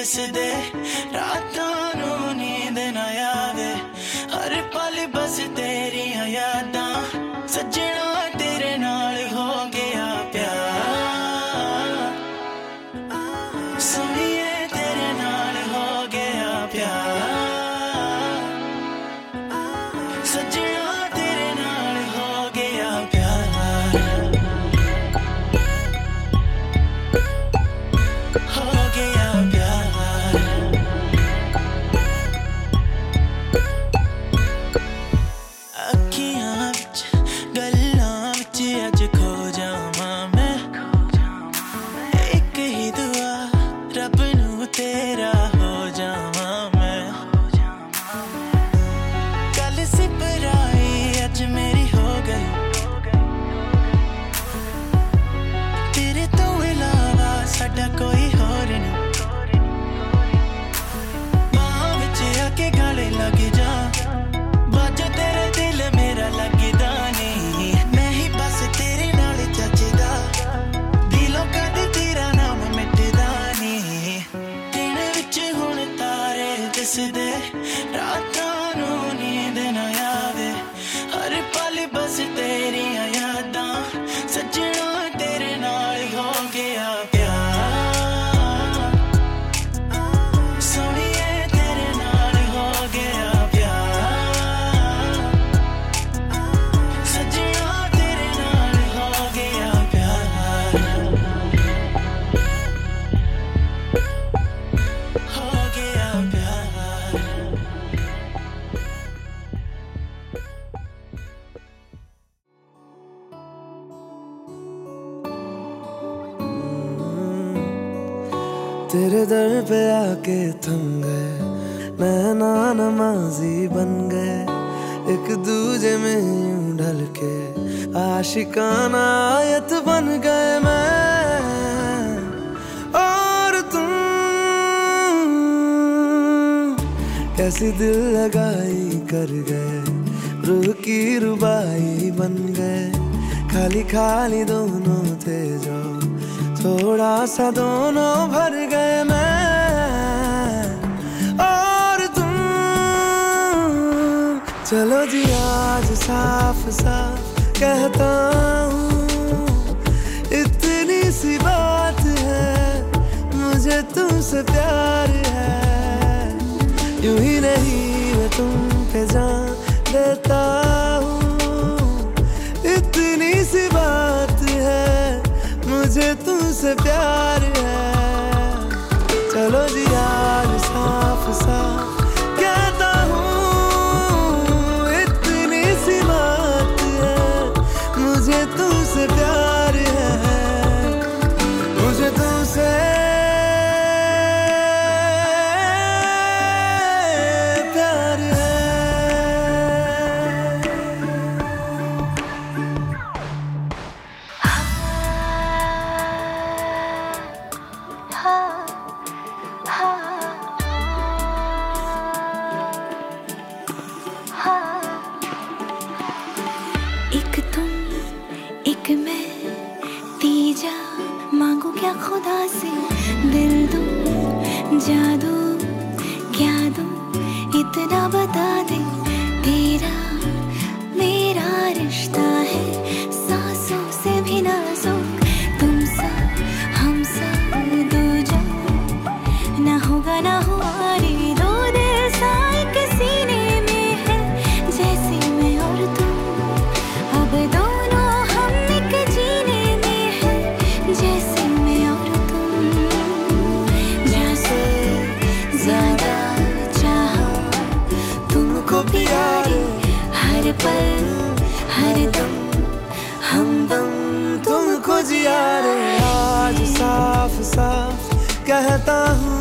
दिसदे रातां नूं नींद ना आवे हर पल बस तेरियां यादां सजना तेरे नाल हो गया प्यार सोनिए तेरे नाल हो गया प्यार सजना तेरे नाल हो गया प्यार हो गया प्यार अखियां विच गल्लां विच अज खो जावां मैं एक ही दुआ रब नूं तेरा हो जावां मैं कल सिपराई अज मेरी हो गई तेरे तो इलावा साडा कोई होर नहीं बाहां विच आके गले लग जा बाजो तेरे दिल मेरा लगदा नहीं मैं ही बस तेरे नाल जचदा दिलों कदे तेरा नाम मिटदा नहीं दिन विच हुण तारे दिसदे रातां नूं नींद ना आवे हर पल बस तेरियां यादां सजना तेरे नाल हो गया प्यार सोनिए तेरे नाल हो गया प्यार सजना तेरे नाल हो गया प्यार हो गया प्यार तेरे दर पे आके थम गए नैना नमाजी बन गए एक दूजे में यूं ढल के आशिकाना आयत बन गए मैं और तुम कैसी दिल लगाई कर गए रूह की रुबाई बन गए खाली खाली दोनों थे जो थोड़ा सा दोनों भर गए मैं और तुम चलो जी आज साफ साफ कहता हूँ इतनी सी बात है मुझे तुमसे प्यार है यूं ही नहीं मैं तुम पे जान देता हूँ इतनी सी बात है मुझे तुमसे प्यार है चलो जी आज साफ साफ कहता हूँ इतनी सी बात है मुझे तुमसे प्यार है मुझे तुमसे प्यार है एक तुम एक मैं तीजा मांगू क्या खुदा से दिल दूं जादू क्या दूं इतना बता दे तेरा मेरा रिश्ता है सांसों से भी नाजुक तुम सा हम सा दूजा ना होगा ना हुआ रे दो दिल सा एक सीने में है जैसे मैं और तुम अब दोनों हम एक जीने में है जैसे मैं और तुम जैसे ज्यादा चाहो तुमको प्यारे हर पल हर दम हमदम तुमको जिया रे आज साफ साफ कहता हूँ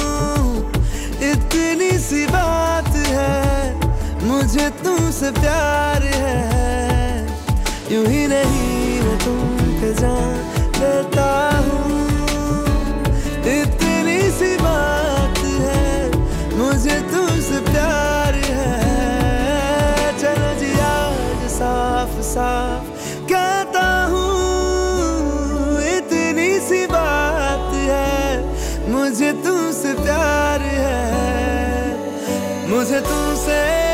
इतनी सी बात है मुझे तुमसे प्यार है यूं ही नहीं मैं तुम पे जान देता हूँ इतनी सी बात है मुझे तुमसे प्यार है चलो जी आज साफ साफ कहता हूँ इतनी सी बात है मुझे तुमसे प्यार मुझे तुमसे